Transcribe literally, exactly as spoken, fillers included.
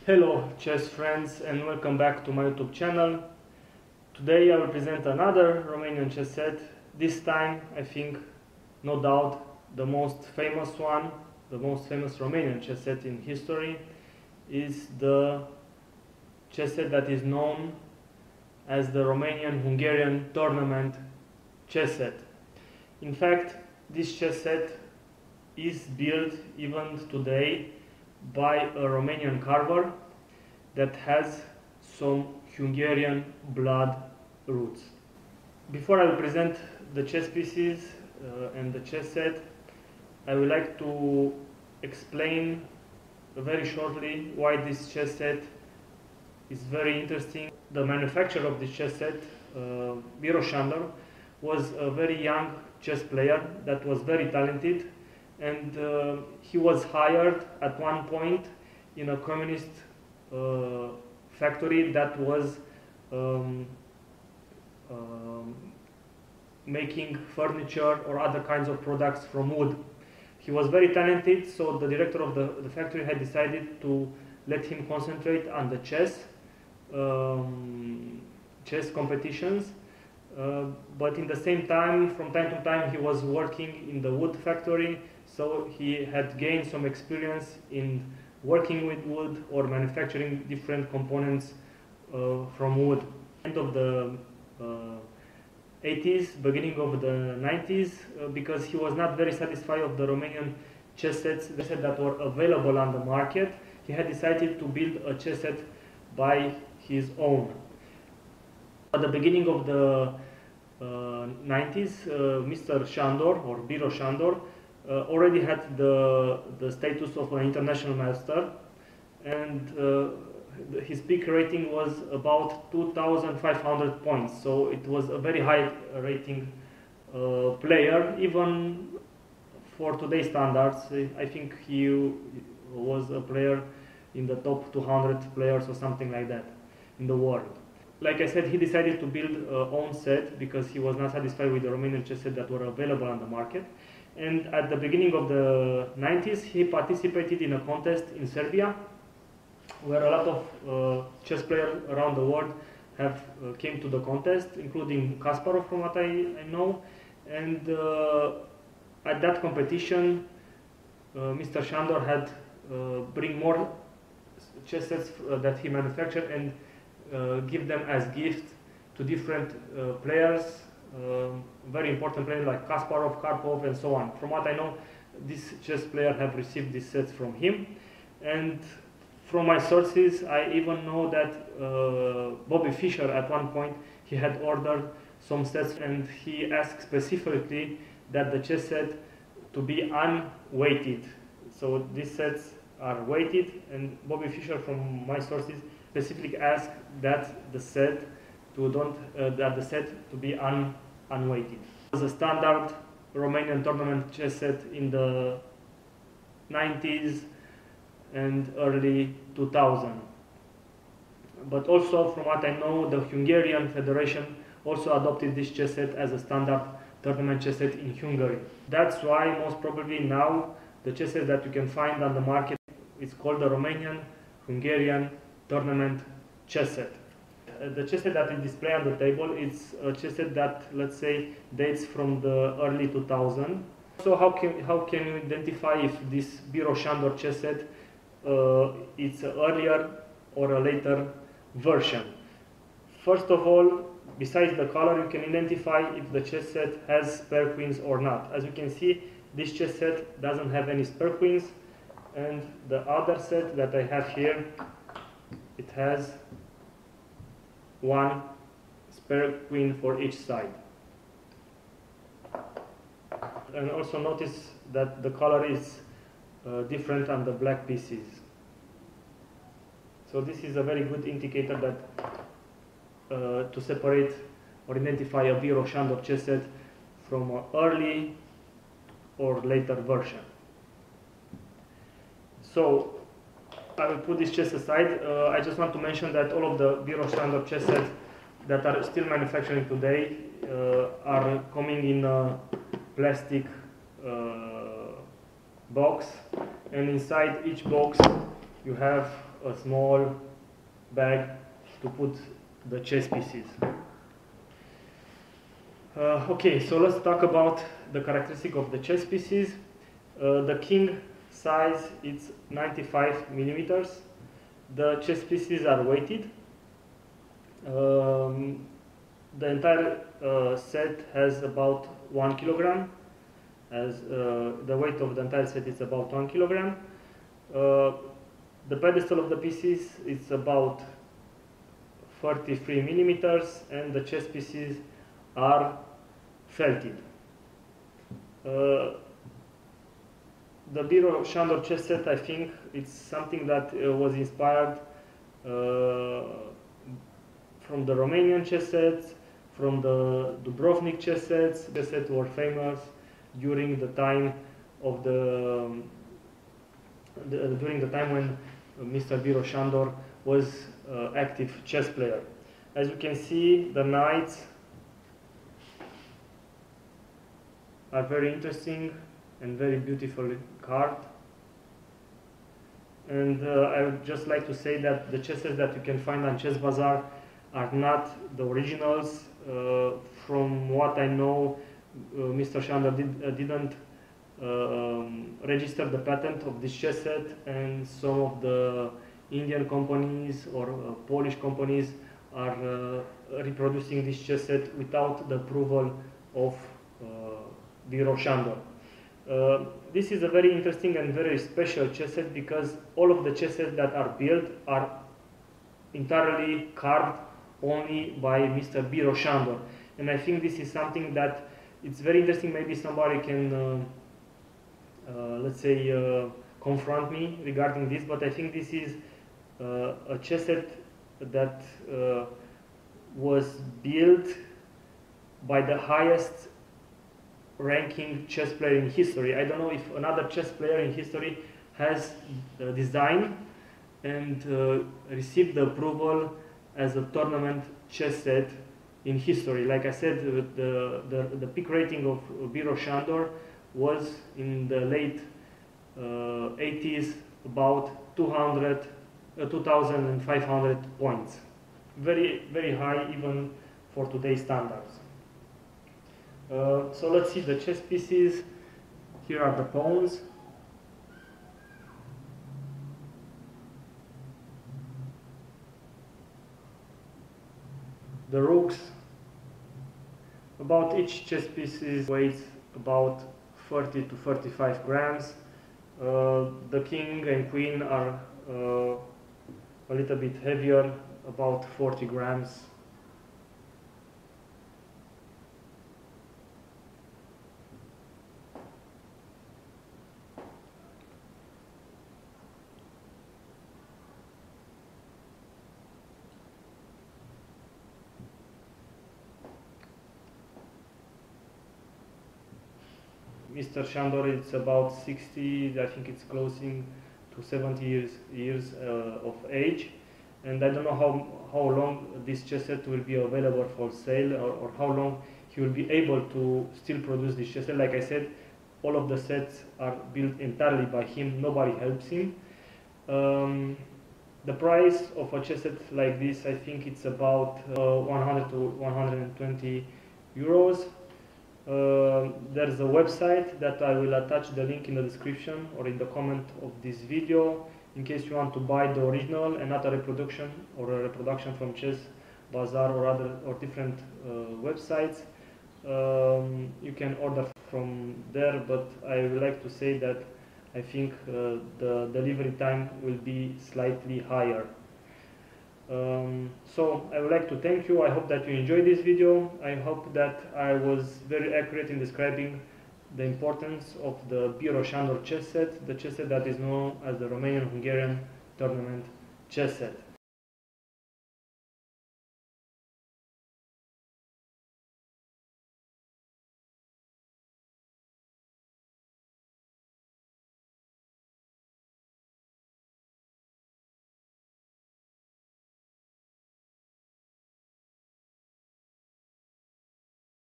Hello chess friends and welcome back to my YouTube channel. Today I will present another Romanian chess set. This time I think no doubt the most famous one, the most famous Romanian chess set in history is the chess set that is known as the Romanian-Hungarian tournament chess set. In fact, this chess set is built even today by a Romanian carver that has some Hungarian blood roots. Before I will present the chess pieces uh, and the chess set, I would like to explain very shortly why this chess set is very interesting. The manufacturer of this chess set, uh, Biro Sándor, was a very young chess player that was very talented, and uh, he was hired at one point in a communist uh, factory that was um, um, making furniture or other kinds of products from wood. He was very talented, so the director of the, the factory had decided to let him concentrate on the chess um, chess competitions. Uh, but in the same time, from time to time, he was working in the wood factory, so he had gained some experience in working with wood or manufacturing different components uh, from wood. End of the uh, eighties, beginning of the nineties, uh, because he was not very satisfied of the Romanian chess sets that were available on the market, he had decided to build a chess set by his own. At the beginning of the uh, nineties, uh, Mister Sándor, or Biro Sándor, uh, already had the, the status of an international master, and uh, his peak rating was about two thousand five hundred points, so it was a very high rating uh, player, even for today's standards. I think he was a player in the top two hundred players or something like that in the world. Like I said, he decided to build his own set because he was not satisfied with the Romanian chess set that were available on the market. And at the beginning of the nineties, he participated in a contest in Serbia, where a lot of uh, chess players around the world have uh, came to the contest, including Kasparov, from what I, I know. And uh, at that competition, uh, Mister Sándor had uh, bring more chess sets uh, that he manufactured and uh, give them as gift to different uh, players, uh, very important players like Kasparov, Karpov, and so on. From what I know, these chess players have received these sets from him. And from my sources, I even know that uh, Bobby Fischer, at one point, he had ordered some sets, and he asked specifically that the chess set to be unweighted. So these sets are weighted, and Bobby Fischer, from my sources, specifically asked that the set to don't uh, that the set to be un unweighted. It was a standard Romanian tournament chess set in the nineties and early two thousand. But also, from what I know, the Hungarian Federation also adopted this chess set as a standard tournament chess set in Hungary. That's why most probably now the chess set that you can find on the market is called the Romanian Hungarian tournament chess set. Uh, the chess set that is displayed on the table is a chess set that, let's say, dates from the early two thousands. So how can how can you identify if this Biro Sándor chess set uh, is an earlier or a later version? First of all, besides the color, you can identify if the chess set has spare queens or not. As you can see, this chess set doesn't have any spare queens, and the other set that I have here, it has one spare queen for each side. And also notice that the color is uh, different on the black pieces. So this is a very good indicator that uh, to separate or identify a Biro Sándor chess set from an early or later version. So I will put this chess aside. Uh, I just want to mention that all of the Biro Sándor chess sets that are still manufacturing today uh, are coming in a plastic uh, box, and inside each box you have a small bag to put the chess pieces. Uh, okay, so let's talk about the characteristic of the chess pieces. Uh, the king size is ninety-five millimeters. The chess pieces are weighted. Um, the entire uh, set has about one kilogram. As uh, the weight of the entire set is about one kilogram. Uh, the pedestal of the pieces is about thirty-three millimeters, and the chess pieces are felted. Uh, the Biro Shandor chess set, I think, it's something that uh, was inspired uh, from the Romanian chess sets, from the Dubrovnik chess sets. The sets were famous during the time of the, um, the during the time when Mister Biro Shandor was uh, active chess player. As you can see, the knights are very interesting and very beautifully carved. And uh, I would just like to say that the chesses that you can find on Chess Bazaar are not the originals. Uh, from what I know, uh, Mister Shandor did, uh, didn't uh, um, register the patent of this chess set, and some of the Indian companies or uh, Polish companies are uh, reproducing this chess set without the approval of uh, Biro Shandor. Uh, this is a very interesting and very special chess set because all of the chess sets that are built are entirely carved only by Mister Biro Shandor. And I think this is something that it's very interesting. Maybe somebody can, uh, uh, let's say, uh, confront me regarding this, but I think this is uh, a chess set that uh, was built by the highest ranking chess player in history. I don't know if another chess player in history has uh, designed and uh, received the approval as a tournament chess set in history. Like I said, the, the, the peak rating of Biro Shandor was in the late uh, eighties, about two hundred, uh, two thousand five hundred points. Very, very high even for today's standards. Uh, so let's see the chess pieces. Here are the pawns. The rooks. About each chess piece weighs about thirty to thirty-five grams. Uh, the king and queen are uh, a little bit heavier, about forty grams. Mister Shandor is about sixty, I think it's closing to seventy years, years uh, of age, and I don't know how, how long this chess set will be available for sale, or, or how long he will be able to still produce this chess set. Like I said, all of the sets are built entirely by him, nobody helps him. Um, the price of a chess set like this, I think it's about uh, one hundred to one hundred twenty euros. Uh, there's a website that I will attach the link in the description or in the comment of this video in case you want to buy the original and not a reproduction or a reproduction from Chess Bazaar or other or different uh, websites. Um, you can order from there, but I would like to say that I think uh, the delivery time will be slightly higher. Um, so I would like to thank you. I hope that you enjoyed this video. I hope that I was very accurate in describing the importance of the Biro Shandor chess set, the chess set that is known as the Romanian-Hungarian tournament chess set.